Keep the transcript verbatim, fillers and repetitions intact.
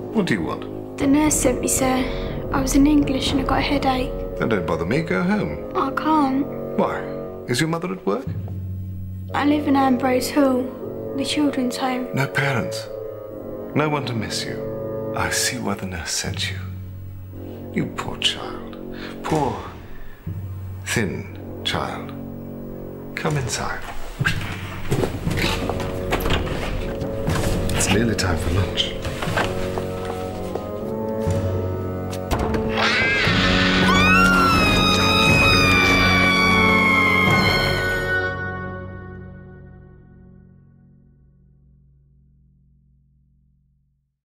What do you want? The nurse sent me, sir. I was in English and I got a headache. Then don't bother me. Go home. I can't. Why? Is your mother at work? I live in Ambrose Hall, the children's home. No parents. No one to miss you. I see why the nurse sent you. You poor child. Poor, thin child. Come inside. It's nearly time for lunch.